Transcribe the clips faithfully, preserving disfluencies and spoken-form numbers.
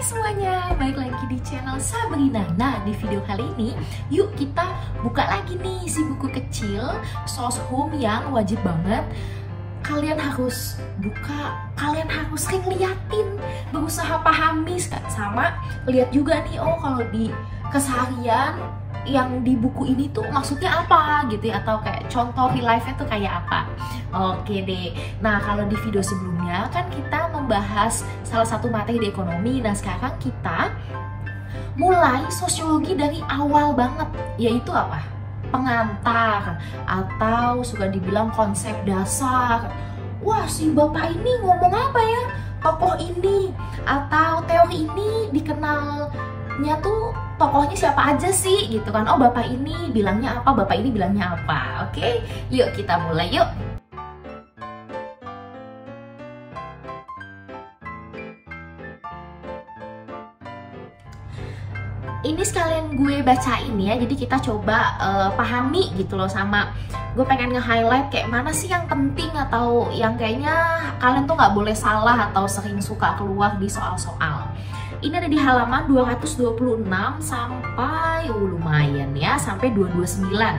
semuanya, balik lagi di channel Sabrina. Nah, di video kali ini yuk kita buka lagi nih si buku kecil Source Home yang wajib banget kalian harus buka, kalian harus sering liatin, berusaha pahami sama lihat juga nih, oh kalau di keseharian yang di buku ini tuh maksudnya apa gitu ya, atau kayak contoh real life-nya tuh kayak apa. Oke deh. Nah, kalau di video sebelumnya kan kita membahas salah satu materi di ekonomi. Nah, sekarang kita mulai sosiologi dari awal banget, yaitu apa? Pengantar, atau suka dibilang konsep dasar. Wah, si bapak ini ngomong apa ya? Tokoh ini atau teori ini dikenalnya tuh tokohnya siapa aja sih gitu kan. Oh, bapak ini bilangnya apa, bapak ini bilangnya apa. Oke, yuk kita mulai yuk. Ini sekalian gue bacain ya, jadi kita coba uh, pahami gitu loh, sama gue pengen nge-highlight kayak mana sih yang penting atau yang kayaknya kalian tuh nggak boleh salah atau sering suka keluar di soal-soal. Ini ada di halaman dua ratus dua puluh enam sampai uh, lumayan ya, sampai dua ratus dua puluh sembilan.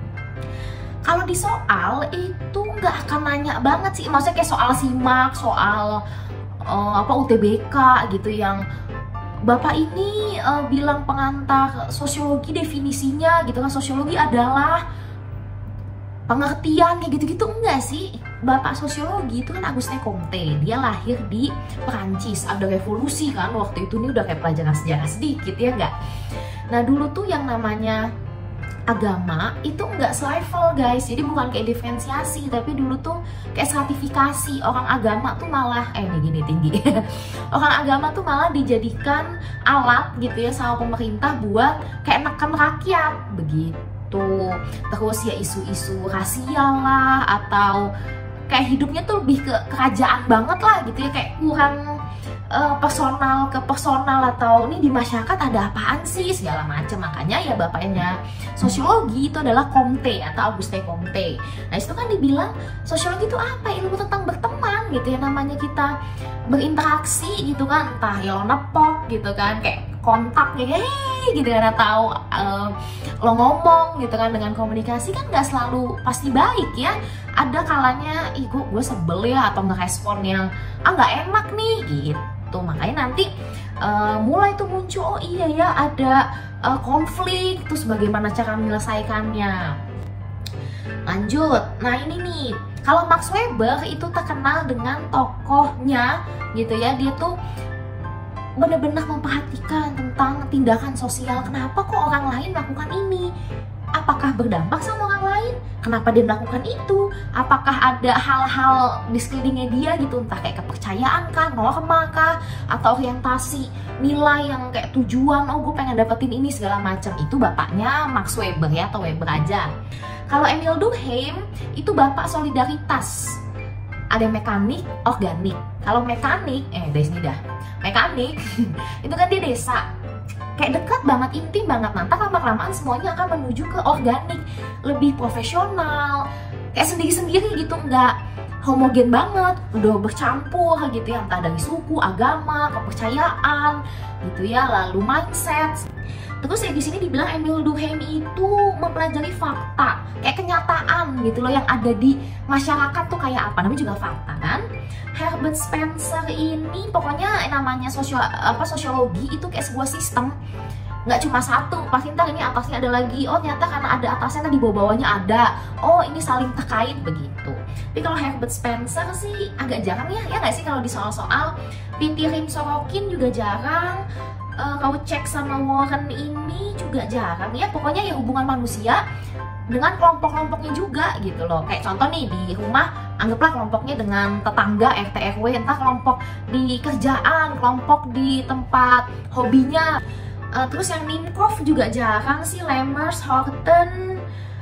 Kalau di soal itu nggak akan nanya banget sih, maksudnya kayak soal simak, soal uh, apa U T B K gitu yang bapak ini uh, bilang pengantar sosiologi definisinya gitu kan, sosiologi adalah pengertian kayak gitu-gitu. Enggak sih, bapak sosiologi itu kan Auguste Comte, dia lahir di Perancis, ada revolusi kan waktu itu, nih udah kayak pelajaran sejarah sedikit ya enggak. Nah dulu tuh yang namanya agama itu enggak selevel guys, jadi bukan kayak diferensiasi, tapi dulu tuh kayak stratifikasi. Orang agama tuh malah eh ini gini tinggi orang agama tuh malah dijadikan alat gitu ya sama pemerintah buat kayak neken rakyat begitu. Terus ya isu-isu rasial lah, atau kayak hidupnya tuh lebih ke kerajaan banget lah gitu ya, kayak kurang Uh, personal ke personal, atau ini di masyarakat ada apaan sih segala macam. Makanya ya bapaknya sosiologi itu adalah Comte atau Auguste Comte. Nah itu kan dibilang sosiologi itu apa? Ilmu tentang berteman gitu ya, namanya kita berinteraksi gitu kan, entah ya lo nepok gitu kan, kayak kontak ya hey, gitu kan, atau uh, lo ngomong gitu kan, dengan komunikasi kan nggak selalu pasti baik ya. Ada kalanya ih gue, gue sebel ya, atau ngerespon yang ah nggak enak nih gitu. Makanya nanti uh, mulai tuh muncul, oh iya ya ada uh, konflik, terus bagaimana cara menyelesaikannya. Lanjut, nah ini nih, kalau Max Weber itu terkenal dengan tokohnya gitu ya, dia tuh benar-benar memperhatikan tentang tindakan sosial. Kenapa kok orang lain melakukan ini? Apakah berdampak sama orang lain? Kenapa dia melakukan itu? Apakah ada hal-hal di sekelilingnya dia gitu, entah kayak kepercayaan kah, norma kah, atau orientasi nilai yang kayak tujuan, oh gue pengen dapetin ini segala macam. Itu bapaknya Max Weber ya, atau Weber aja. Kalau Emil Durkheim itu bapak solidaritas. Ada mekanik, organik. Kalau mekanik, eh dari sini dah. Mekanik itu kan dia desa, kayak dekat banget, intim banget. Nanti lama-kelamaan semuanya akan menuju ke organik, lebih profesional, kayak sendiri-sendiri gitu, nggak homogen banget, udah bercampur gitu ya, entah dari suku, agama, kepercayaan gitu ya, lalu mindset. Terus ya di sini dibilang Emil Durkheim itu mempelajari fakta, kayak kenyataan gitu loh yang ada di masyarakat tuh kayak apa, namanya juga fakta kan. Herbert Spencer ini pokoknya namanya sosio, apa, sosiologi itu kayak sebuah sistem, nggak cuma satu, pasti ntar ini atasnya ada lagi, oh ternyata karena ada atasnya tadi bawah-bawahnya ada, oh ini saling terkait begitu. Tapi kalau Herbert Spencer sih agak jarang ya, ya nggak sih kalau di soal-soal. Pitirim Sorokin juga jarang. Uh, kau cek sama Warren ini juga jarang ya. Pokoknya ya hubungan manusia dengan kelompok-kelompoknya juga gitu loh. Kayak contoh nih di rumah, anggaplah kelompoknya dengan tetangga, R T R W, entah kelompok di kerjaan, kelompok di tempat hobinya. Uh, terus yang Minkoff juga jarang sih, Lemers, Horton,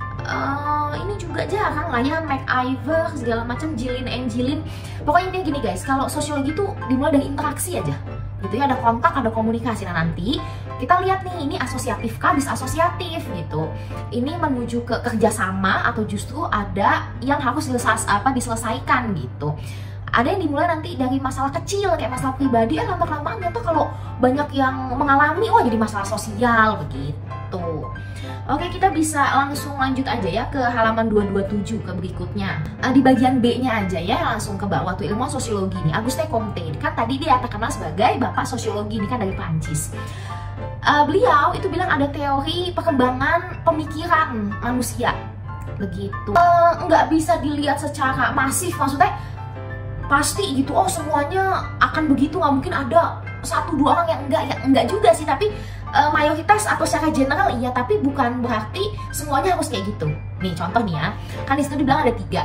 uh, ini juga jarang lah ya, MacIver segala macam, Jilin and Jilin. Pokoknya intinya gini guys, kalau sosiologi tuh dimulai dari interaksi aja gitu ya, ada kontak, ada komunikasi. Nah nanti kita lihat nih, ini asosiatif kah, disasosiatif gitu, ini menuju ke kerjasama atau justru ada yang harus diselesaikan, apa diselesaikan gitu. ada yang dimulai nanti dari masalah kecil kayak masalah pribadi, eh lama-kelamaan tuh kalau banyak yang mengalami, wah jadi masalah sosial begitu. Oke, kita bisa langsung lanjut aja ya ke halaman dua dua tujuh ke berikutnya. Nah, di bagian B-nya aja ya, langsung ke bawah tuh ilmuwan sosiologi nih. Auguste Comte kan tadi dia terkenal sebagai bapak sosiologi ini kan dari Prancis. Uh, beliau itu bilang ada teori perkembangan pemikiran manusia begitu. Uh, nggak bisa dilihat secara masif, maksudnya pasti gitu, oh semuanya akan begitu, nggak mungkin ada satu dua orang yang enggak, ya enggak juga sih, tapi uh, mayoritas atau secara general iya, tapi bukan berarti semuanya harus kayak gitu. Nih contoh nih ya, kan di situ dibilang ada tiga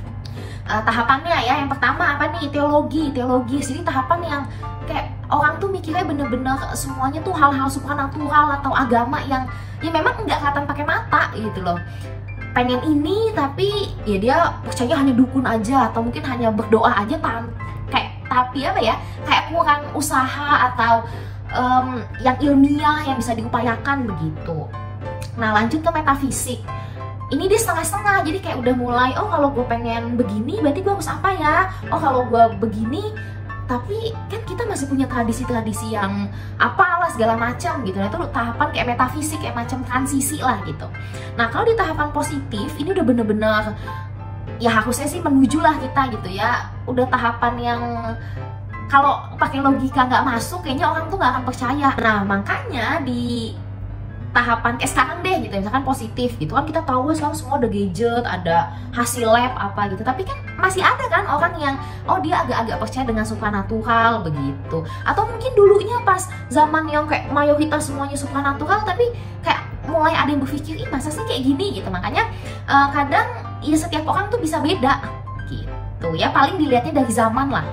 uh, tahapannya ya. Yang pertama apa nih? Teologi, teologi. Jadi tahapan yang kayak orang tuh mikirnya bener-bener semuanya tuh hal-hal supranatural atau agama yang ya memang nggak kelihatan pakai mata gitu loh. Pengen ini tapi ya dia percaya hanya dukun aja atau mungkin hanya berdoa aja tan kayak tapi apa ya kayak kurang usaha atau um, yang ilmiah yang bisa diupayakan begitu. Nah lanjut ke metafisik. Ini dia setengah-setengah, jadi kayak udah mulai, oh kalau gue pengen begini berarti gue harus apa ya, oh kalau gue begini, tapi kan kita masih punya tradisi-tradisi yang apalah segala macam gitu. Nah itu tahapan kayak metafisik, kayak macam transisi lah gitu. Nah kalau di tahapan positif ini udah bener-bener ya harusnya sih menuju lah kita gitu ya. Udah tahapan yang kalau pakai logika nggak masuk kayaknya orang tuh nggak akan percaya. Nah makanya di tahapan kayak sekarang deh gitu, misalkan positif gitu kan, kita tahu sekarang semua ada gadget, ada hasil lab apa gitu, tapi kan masih ada kan orang yang oh dia agak-agak percaya dengan supranatural begitu. Atau mungkin dulunya pas zaman yang kayak mayoritas semuanya supranatural, tapi kayak mulai ada yang berpikir, ih masa sih kayak gini gitu. Makanya uh, kadang ya setiap orang tuh bisa beda gitu ya, paling dilihatnya dari zaman lah.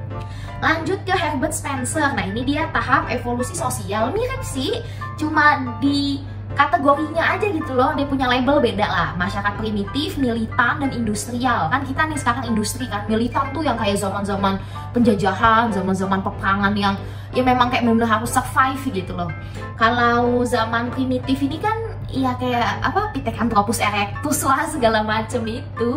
Lanjut ke Herbert Spencer. Nah ini dia tahap evolusi sosial, mirip sih, cuma di kategorinya aja gitu loh, dia punya label beda lah. Masyarakat primitif, militan, dan industrial. Kan kita nih sekarang industri kan, militan tuh yang kayak zaman-zaman penjajahan, zaman-zaman peperangan yang ya memang kayak benar-benar harus survive gitu loh. Kalau zaman primitif ini kan ya kayak apa, Pithecanthropus erectus lah segala macem itu.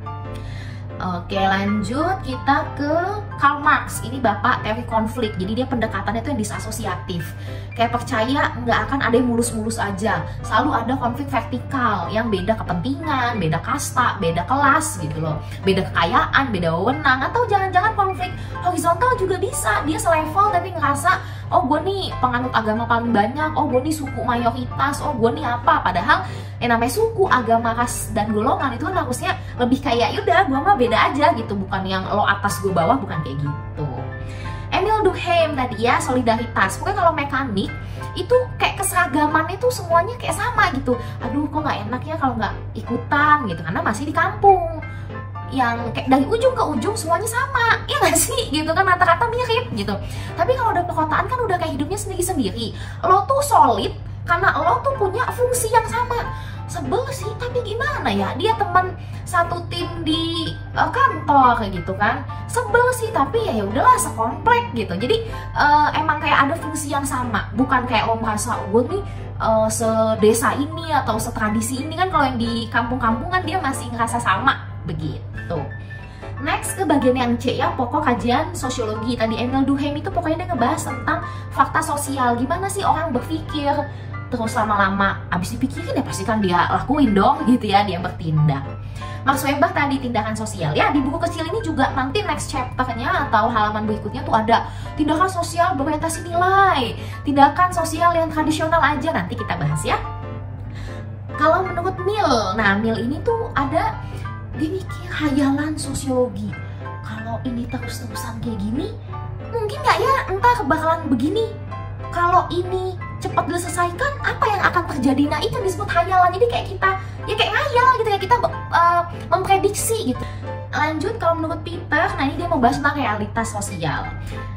Oke lanjut kita ke Karl Marx. Ini bapak teori konflik, jadi dia pendekatannya itu yang disasosiatif. Kayak percaya nggak akan ada yang mulus-mulus aja, selalu ada konflik vertikal yang beda kepentingan, beda kasta, beda kelas gitu loh, beda kekayaan, beda wewenang. Atau jangan-jangan konflik horizontal juga bisa, dia selevel tapi ngerasa oh gue nih penganut agama paling banyak, oh gue nih suku mayoritas, oh gue nih apa. Padahal yang namanya suku, agama, ras, dan golongan itu kan harusnya lebih kayak yaudah gue mah beda aja gitu, bukan yang lo atas gue bawah, bukan kayak gitu. Emil Durkheim tadi ya, solidaritas. Pokoknya kalau mekanik itu kayak keseragaman itu semuanya kayak sama gitu. Aduh kok nggak enak ya kalau nggak ikutan gitu, karena masih di kampung yang kayak dari ujung ke ujung semuanya sama, ya nggak sih gitu kan, rata-rata mirip gitu. Tapi kalau udah perkotaan kan udah kayak hidupnya sendiri-sendiri. Lo tuh solid karena lo tuh punya fungsi yang sama. Sebel sih, tapi gimana ya, dia teman satu tim di uh, kantor kayak gitu kan. Sebel sih, tapi ya udahlah sekomplek gitu. Jadi uh, emang kayak ada fungsi yang sama, bukan kayak lo merasa gue nih uh, sedesa ini atau setradisi ini kan. Kalau yang di kampung-kampung kan dia masih ngerasa sama begitu. Next ke bagian yang C ya, pokok kajian sosiologi. Tadi Emil Durkheim itu pokoknya dia ngebahas tentang fakta sosial, gimana sih orang berpikir. Terus lama-lama abis dipikirin ya pasti kan dia lakuin dong gitu ya, dia bertindak. Max Weber tadi tindakan sosial ya, di buku kecil ini juga nanti next chapternya atau halaman berikutnya tuh ada tindakan sosial berorientasi nilai, tindakan sosial yang tradisional aja, nanti kita bahas ya. Kalau menurut Mill, nah Mill ini tuh ada, dia mikir hayalan sosiologi. Kalau ini terus-terusan kayak gini, mungkin nggak ya entar bakalan begini. Kalau ini cepat diselesaikan, apa yang akan terjadi? Nah itu disebut hayalan. Jadi kayak kita, ya kayak ngayal gitu ya, kita uh, memprediksi gitu. Lanjut kalau menurut Peter, nah ini dia mau bahas tentang realitas sosial.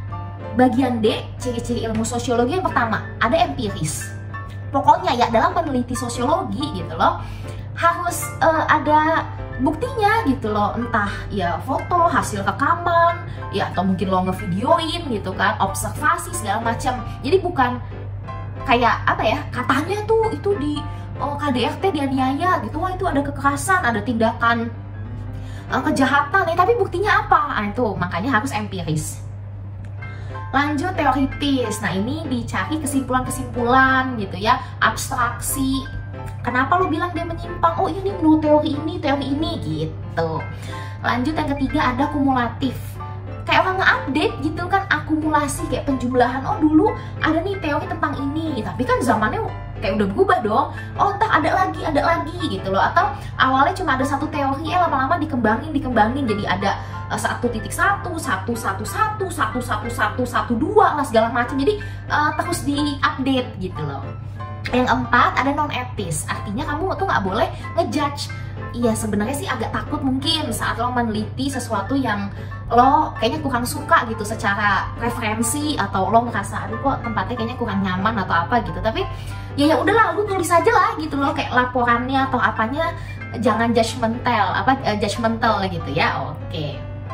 Bagian D, ciri-ciri ilmu sosiologi yang pertama, ada empiris. Pokoknya ya dalam meneliti sosiologi gitu loh, harus uh, ada buktinya gitu loh, entah ya foto, hasil rekaman, ya atau mungkin lo ngevideoin gitu kan, observasi segala macam. Jadi bukan kayak apa ya, katanya tuh itu di oh, K D R T dianiaya gitu, wah itu ada kekerasan, ada tindakan uh, kejahatan nih, tapi buktinya apa? Nah, itu makanya harus empiris. Lanjut teoritis. Nah, ini dicari kesimpulan-kesimpulan gitu ya, abstraksi. Kenapa lu bilang dia menyimpang? Oh, ini menurut teori ini, teori ini gitu. Lanjut yang ketiga ada kumulatif. Kayak orang nge-update gitu kan, akumulasi kayak penjumlahan. Oh, dulu ada nih teori tentang ini, tapi kan zamannya kayak udah berubah dong. Oh, entah ada lagi, ada lagi gitu loh. Atau awalnya cuma ada satu teori, eh lama-lama dikembangin, dikembangin jadi ada satu titik satu, satu satu satu, satu satu satu, satu dua lah segala macam. Jadi uh, terus di-update gitu loh. Yang keempat ada non etis, artinya kamu tuh nggak boleh ngejudge. Iya, sebenarnya sih agak takut mungkin saat lo meneliti sesuatu yang lo kayaknya kurang suka gitu secara referensi, atau lo merasa aduh kok tempatnya kayaknya kurang nyaman atau apa gitu. Tapi ya ya udahlah, lu tulis aja lah gitu loh, kayak laporannya atau apanya jangan judgmental, apa uh, judgmental gitu ya. Oke.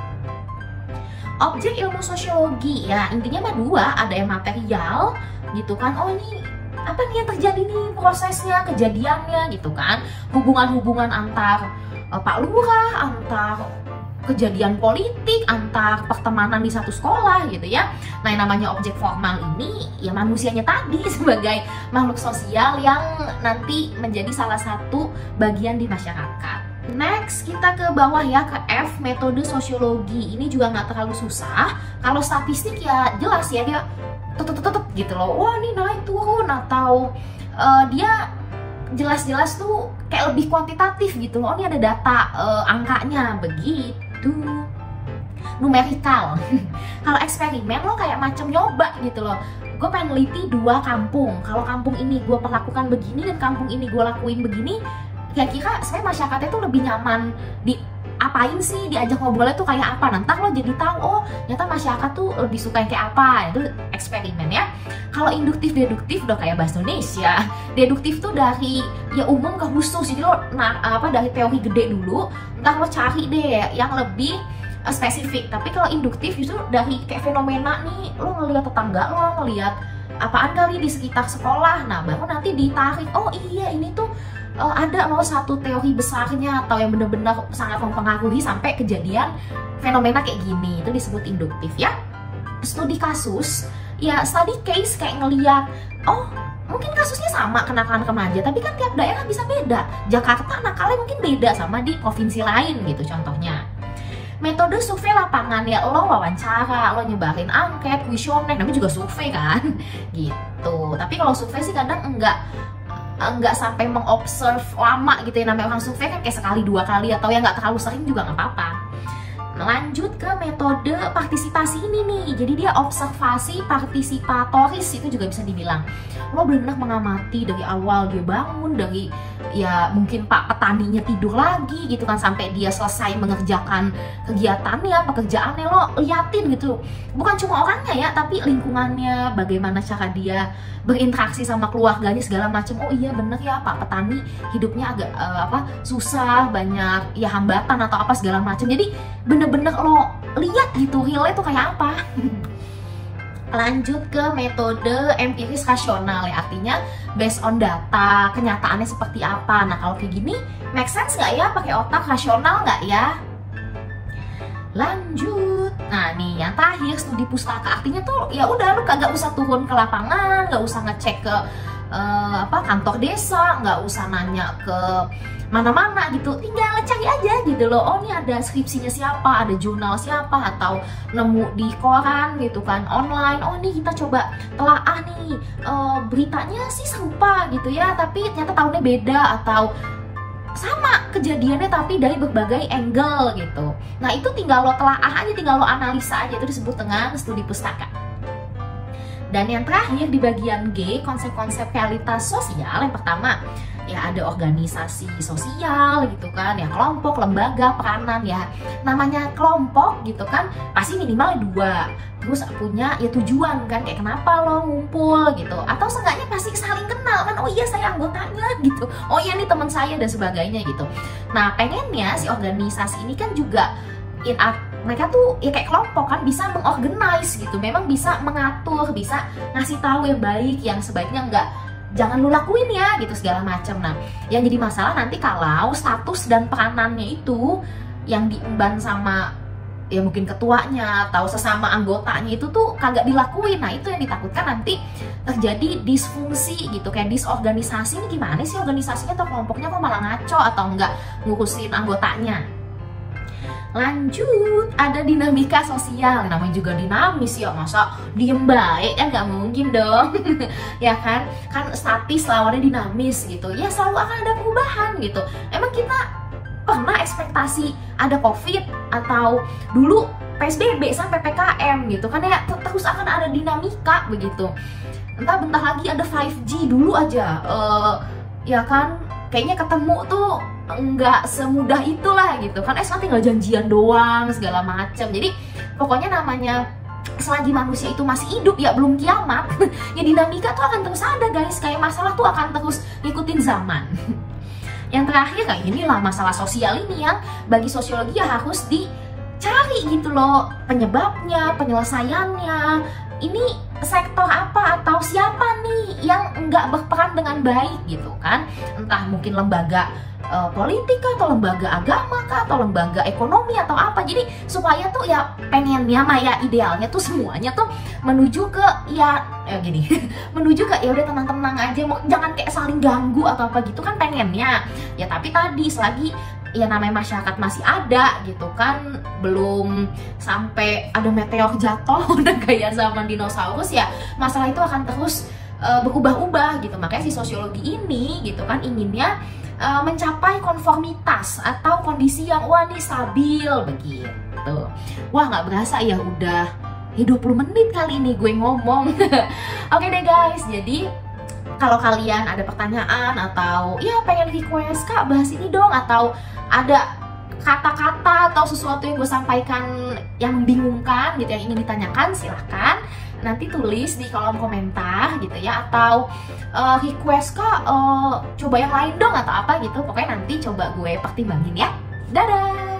Objek ilmu sosiologi ya intinya mah dua, ada yang material gitu kan. Oh, ini apa nih yang terjadi nih, prosesnya, kejadiannya gitu kan, hubungan-hubungan antar uh, Pak Lurah, antar kejadian politik, antar pertemanan di satu sekolah gitu ya. Nah, yang namanya objek formal ini ya manusianya tadi sebagai makhluk sosial yang nanti menjadi salah satu bagian di masyarakat. Next, kita ke bawah ya, ke F, metode sosiologi. Ini juga nggak terlalu susah. Kalau statistik ya jelas ya, dia tetep-tetep gitu loh, wah ini naik turun, atau uh, dia jelas-jelas tuh kayak lebih kuantitatif gitu loh. Oh, ini ada data uh, angkanya begitu, numerikal. Kalau eksperimen lo kayak macam nyoba gitu loh. Gue pengen neliti dua kampung, kalau kampung ini gue perlakukan begini dan kampung ini gue lakuin begini, kira-kira saya masyarakatnya tuh lebih nyaman di apain sih, diajak ngobrolnya tuh kayak apa. Nanti lo jadi tahu, oh ternyata masyarakat tuh lebih suka yang kayak apa. Itu eksperimen ya. Kalau induktif deduktif udah kayak bahasa Indonesia. Deduktif tuh dari ya umum ke khusus. Jadi lo nah, apa dari teori gede dulu, entar lo cari deh yang lebih uh, spesifik. Tapi kalau induktif justru dari kayak fenomena nih, lo ngelihat tetangga lo, ngelihat apaan kali di sekitar sekolah. Nah, baru nanti ditarik, oh iya ini tuh Uh, ada loh satu teori besarnya atau yang benar-benar sangat mempengaruhi sampai kejadian fenomena kayak gini. Itu disebut induktif ya. Studi kasus ya, study case, kayak ngeliat oh mungkin kasusnya sama kenakalan remaja, tapi kan tiap daerah bisa beda. Jakarta nakalnya mungkin beda sama di provinsi lain gitu contohnya. Metode survei lapangan ya, lo wawancara, lo nyebarin angket, kuesioner, namanya juga survei kan gitu. Tapi kalau survei sih kadang enggak nggak sampai mengobserve lama gitu ya, namanya orang survei kan kayak sekali dua kali, atau yang nggak terlalu sering juga nggak apa-apa. Lanjut ke metode partisipasi ini nih, jadi dia observasi partisipatoris, itu juga bisa dibilang lo benar-benar mengamati dari awal dia bangun, dari ya mungkin pak petaninya tidur lagi gitu kan sampai dia selesai mengerjakan kegiatannya, pekerjaannya, lo liatin gitu, bukan cuma orangnya ya tapi lingkungannya, bagaimana cara dia berinteraksi sama keluarganya segala macam. Oh iya bener ya, pak petani hidupnya agak uh, apa susah, banyak ya hambatan atau apa segala macam. Jadi bener-bener lo lihat gitu realnya tuh kayak apa. Lanjut ke metode empiris rasional ya, artinya based on data, kenyataannya seperti apa. Nah kalau kayak gini make sense nggak ya, pakai otak rasional nggak ya? Lanjut, nah nih yang terakhir studi pustaka, artinya tuh ya udah lu kagak usah turun ke lapangan, nggak usah ngecek ke uh, apa kantor desa, nggak usah nanya ke mana-mana gitu, tinggal cari aja gitu loh. Oh ini ada skripsinya siapa, ada jurnal siapa, atau nemu di koran gitu kan online. Oh ini kita coba telaah nih, uh, beritanya sih serupa gitu ya, tapi ternyata tahunnya beda, atau sama kejadiannya tapi dari berbagai angle gitu. Nah itu tinggal lo telaah aja, tinggal lo analisa aja, itu disebut dengan studi pustaka. Dan yang terakhir di bagian G, konsep-konsep realitas sosial. Yang pertama ya ada organisasi sosial gitu kan, ya kelompok, lembaga, peranan ya. Namanya kelompok gitu kan pasti minimal dua, terus punya ya tujuan kan, kayak kenapa lo ngumpul gitu, atau seenggaknya pasti saling kenal kan. Oh iya saya anggotanya gitu, oh iya nih teman saya dan sebagainya gitu. Nah pengennya si organisasi ini kan juga in art, mereka tuh ya kayak kelompok kan bisa mengorganize gitu, memang bisa mengatur, bisa ngasih tahu yang baik, yang sebaiknya enggak jangan lu lakuin ya gitu segala macam. Nah yang jadi masalah nanti kalau status dan peranannya itu yang diemban sama ya mungkin ketuanya atau sesama anggotanya itu tuh kagak dilakuin. Nah itu yang ditakutkan nanti terjadi disfungsi gitu, kayak disorganisasi. Ini gimana sih organisasinya atau kelompoknya kok malah ngaco atau enggak ngurusin anggotanya. Lanjut, ada dinamika sosial. Namanya juga dinamis ya, masa diem baik kan nggak mungkin dong. Ya kan, kan statis lawannya dinamis gitu. Ya selalu akan ada perubahan gitu. Emang kita pernah ekspektasi ada COVID atau dulu P S B B sampai P P K M gitu kan ya, terus akan ada dinamika begitu. Entah bentar lagi ada lima G dulu aja, uh, ya kan kayaknya ketemu tuh nggak semudah itulah gitu kan. Eh tinggal janjian doang segala macam. Jadi pokoknya namanya selagi manusia itu masih hidup ya belum kiamat. Ya dinamika tuh akan terus ada guys, kayak masalah tuh akan terus ngikutin zaman. Yang terakhir kayak inilah masalah sosial ini yang bagi sosiologi ya harus dicari gitu loh penyebabnya, penyelesaiannya. Ini sektor apa atau siapa nih yang nggak berperan dengan baik gitu kan? Entah mungkin lembaga uh, politik atau lembaga agama kah, atau lembaga ekonomi atau apa. Jadi supaya tuh ya pengennya mah ya idealnya tuh semuanya tuh menuju ke ya ya gini menuju ke ya udah tenang-tenang aja, mau jangan kayak saling ganggu atau apa gitu kan pengennya. Ya tapi tadi selagi ya namanya masyarakat masih ada gitu kan, belum sampai ada meteor jatuh udah kayak zaman dinosaurus, ya masalah itu akan terus uh, berubah-ubah gitu. Makanya si sosiologi ini gitu kan inginnya uh, mencapai konformitas atau kondisi yang wah nih stabil begitu. Wah nggak berasa ya udah dua puluh menit kali ini gue ngomong. Oke deh guys, jadi kalau kalian ada pertanyaan atau ya pengen request kak bahas ini dong, atau ada kata-kata atau sesuatu yang gue sampaikan yang membingungkan gitu yang ingin ditanyakan, silahkan nanti tulis di kolom komentar gitu ya. Atau uh, request kak uh, coba yang lain dong atau apa gitu, pokoknya nanti coba gue pertimbangin ya. Dadah.